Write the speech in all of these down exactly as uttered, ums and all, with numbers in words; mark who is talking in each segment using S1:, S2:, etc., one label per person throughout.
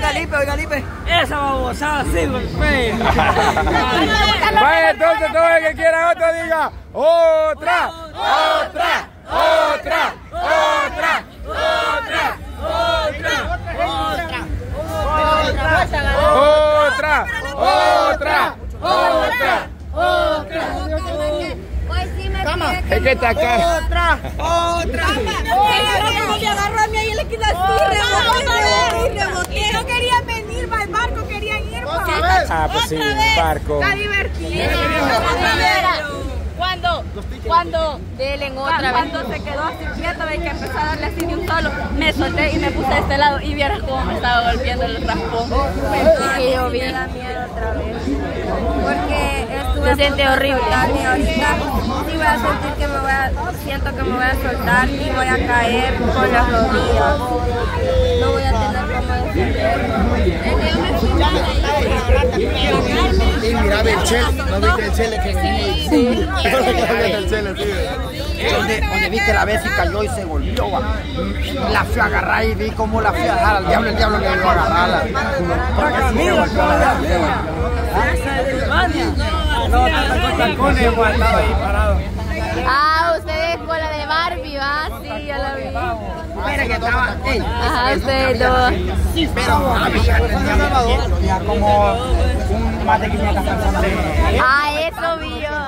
S1: oiga Lipe, oiga Lipe.
S2: Esa babosada sí, golpe.
S3: Vaya, entonces todo el que quiera otra diga otra, otra, otra, otra, otra, otra, otra, otra, otra, otra. Es que está acá.
S1: Otra, otra.
S4: No me agarró a mí ahí en la esquina así, reboté, reboté. No querían venir para el barco, querían ir para el
S3: Ah, pues sí, barco.
S4: Está divertido.
S5: Cuando, cuando, delen otra cuando vez. Se quedó así quieto, de que empezó a darle así de un solo, me solté y me puse a este lado y vieras cómo me estaba golpeando el raspón.
S4: Y que yo vi. Me da miedo otra vez. Porque estuve
S5: se siente horrible.
S4: Y ahorita sí voy a sentir que me voy a, siento que me voy a soltar y voy a caer con las rodillas. No voy a tener cómo defenderme.
S1: Y mira, el chele, ¿no viste el chele que venía?
S5: Sí.
S1: El chele, sí. Donde, donde vi que la vez y cayó y se volvió, va. La fui a agarrar y vi cómo la fui a dejar al diablo, el diablo le dio a agarrarla. Porque sí se volvió la
S2: No, estaba con tacones, igual estaba ahí parado.
S5: Ah, ustedes con la de Barbie, ¿va? Sí, ya la vi.
S1: Mira que estaba, ey,
S5: Ajá, ustedes dos.
S1: pero había ya como un, más de quinientas personas.
S5: Ah, eso vi yo.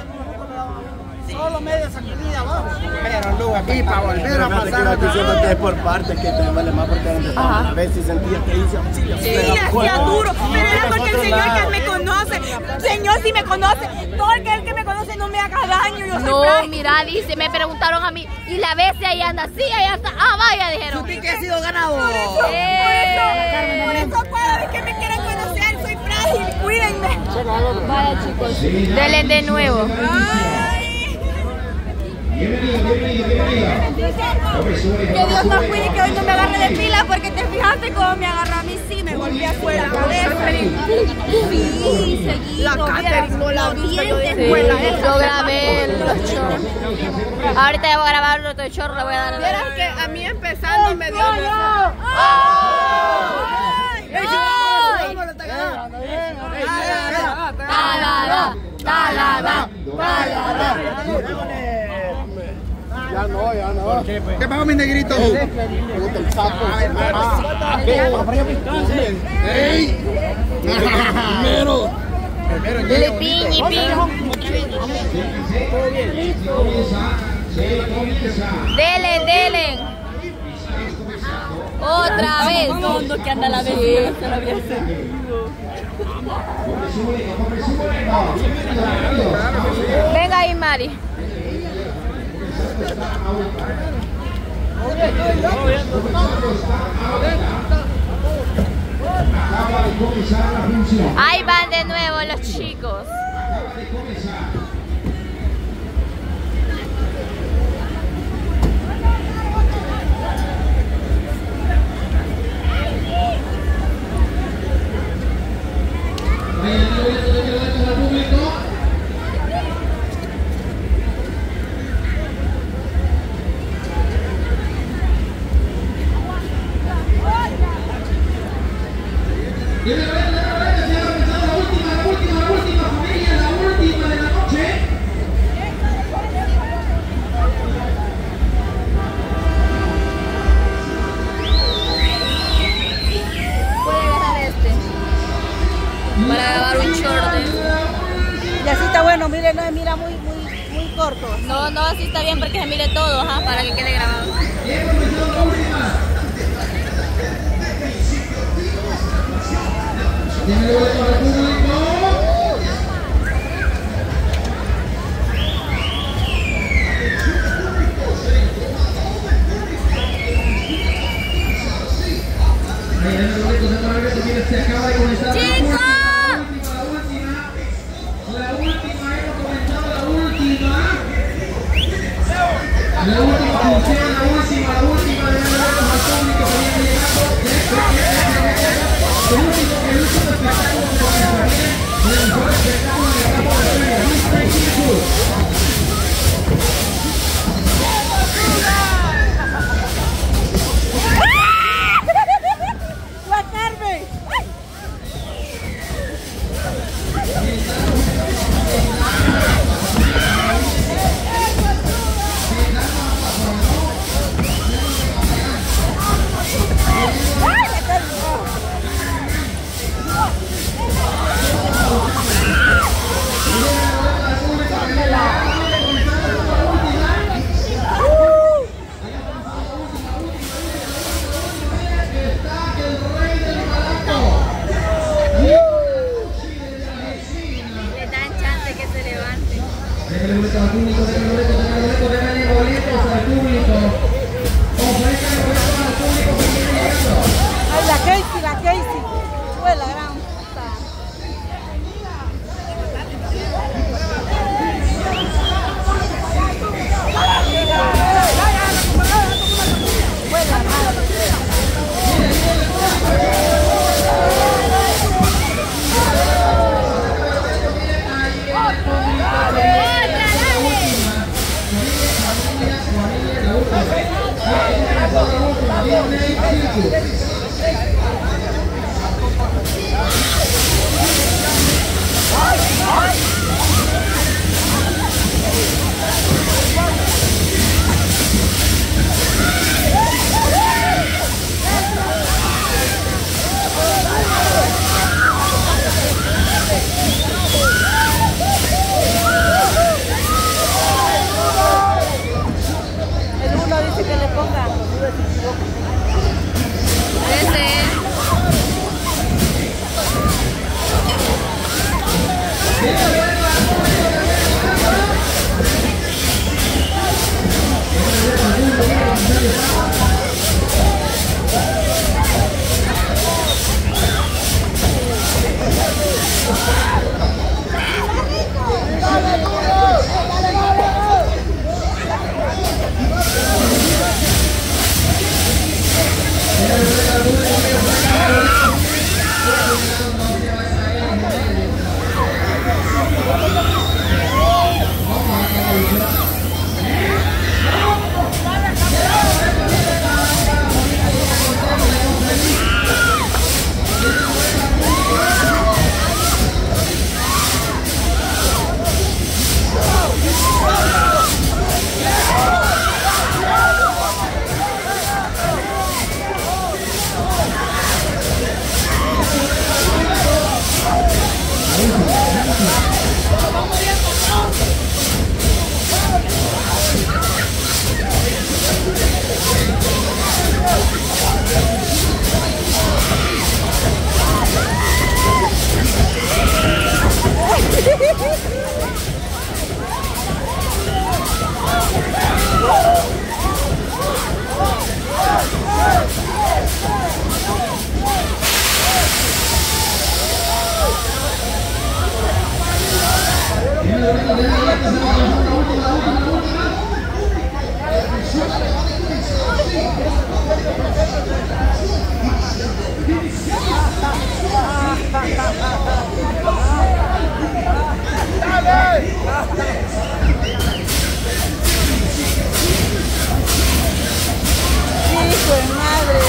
S1: Solo media sacudida abajo. Pero luego aquí para volver a pasar.
S6: Que es por partes que te duele más porque a veces sentías que hice auxilio.
S4: Sí, hacía duro, pero era porque el Señor que me conoce, Señor si me conoce, todo aquel que me conoce no me haga daño, yo soy
S5: No,
S4: frágil.
S5: mira, dice, me preguntaron a mí, y la vez ahí anda, sí, ahí está, ah, vaya, dijeron.
S1: ¿Usted que ha sido ganador?
S4: Por eso,
S5: Eh.
S4: por eso puedo ver que me quieren conocer, soy frágil, cuídenme.
S5: Vaya, chicos, denle de nuevo.
S4: Ay.
S7: Bienvenido, bienvenido, bienvenido.
S4: Que Dios nos cuide y que hoy no me agarre de pila porque te fijaste cómo me agarró a mí, sí, me golpeé afuera la cabeza. Sí, seguí.
S1: La Catherine no la viste yo de escuela.
S5: Yo grabé los chorros. Ahorita ya voy a grabar otro chorro, le voy a dar.
S4: Vieras que a mí empezando me dio...
S5: Talada, talada, talada.
S6: Ya no, ya no.
S1: ¿Qué pasó, mi negrito?
S6: Pregunta el sapo.
S1: ¡Ey! Primero.
S5: Dile piñi, piñi. Dele, dele. Otra vez. Fondo que anda la vez. Venga ahí, Mari. Ahí van de nuevo los chicos. Para grabar un short.
S4: Y así está bueno, mire, no, mira muy, muy, muy corto.
S5: No, no, así está bien porque se mire todo, ajá, para que quede grabado. ¡Chicos!
S7: La última, hemos comenzado la última. La última función, la última, la última de los al público que viene llegando. El último, el último espectáculo de la el mejor espectáculo de la Copa de la
S4: ¡La Carmen!
S5: Casey, fue la gran puta. Fue la madre. El uno dice que le ponga. Hijo de madre.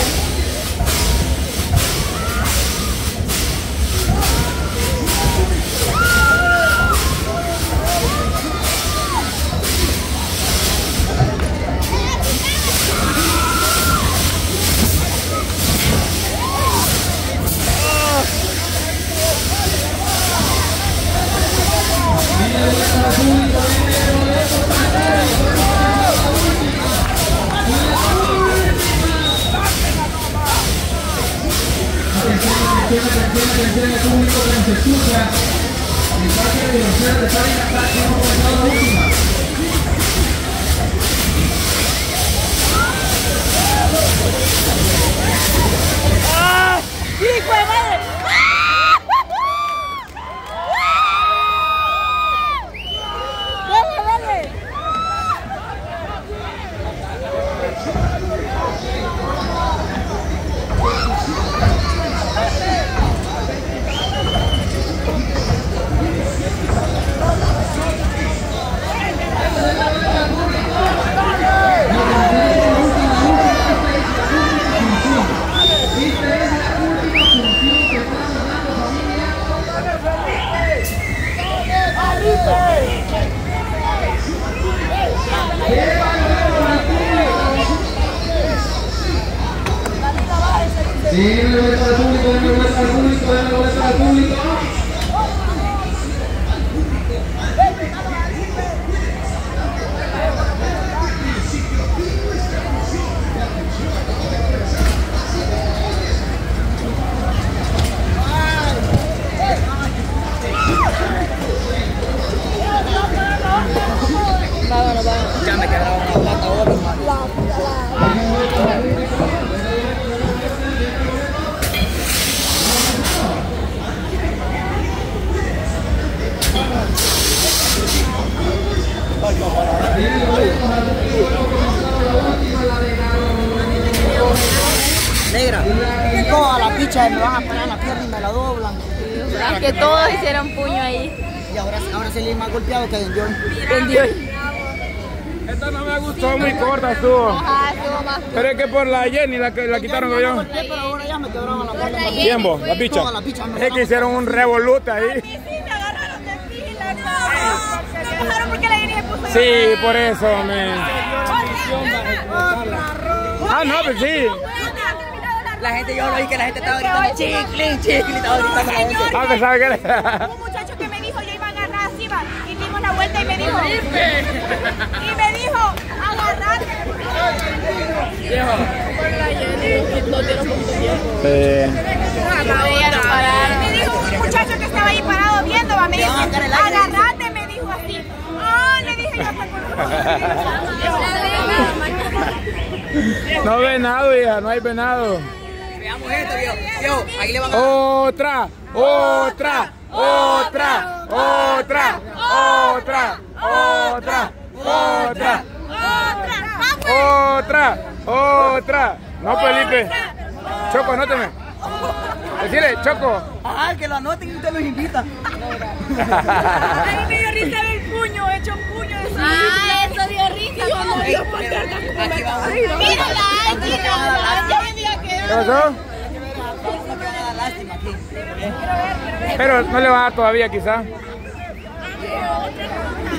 S5: ¡Ah! ¡Hijo de madre! ¡Dale, dale!
S7: Sí, dale vuelta al público, dale vuelta al público, dale vuelta al público.
S5: Vámonos, vámonos.
S1: Ya me quedaron una plata ahora, hermano.
S5: La, la, la.
S1: dan para la pierna y me la doblan.
S5: Es que todos hicieron puño ahí.
S1: Y ahora, ahora se le más golpeado que en Dios.
S5: En Dios.
S3: Esta no me gustó, muy corta estuvo.
S5: Ajá, estuvo más.
S3: Pero es que por la Jenny la, la quitaron
S1: yo.
S3: yo.
S1: Pero ahora ya me quebraron la pierna.
S3: ¿Quién vos? ¿La picha?
S1: Toda la picha me
S3: Es que hicieron un revolute ahí.
S5: Sí, me agarraron de pila, no. Me agarraron porque la Jenny se puso.
S3: Sí, por eso, me. Ah, no, pues sí.
S1: La gente, yo lo oí que la gente estaba gritando chiclin, chiclin, estaba gritando la gente.
S3: Ah, pues sabe que
S5: Un muchacho que me dijo, yo iba a agarrar así, va, y dimos la vuelta y me dijo, y me dijo, agarrate. Me dijo un muchacho que estaba ahí parado viendo, va, me dijo, agarrate, me dijo así. Ah, le dije yo hasta con
S3: no venado, hija, no hay venado.
S1: Veamos esto, viejo. Viejo, ahí le van a...
S3: Otra, otra, otra, otra, otra, otra, otra, otra, otra. No, Felipe. Choco, anóteme. Decirle, Choco.
S1: Ah, que lo anoten y usted los invita.
S5: A mí me dio risa el puño, hecho un puño de eso. Ah, eso dio risa. Mírala,
S3: ¿Qué pasó? Pero no le va a dar todavía, quizá.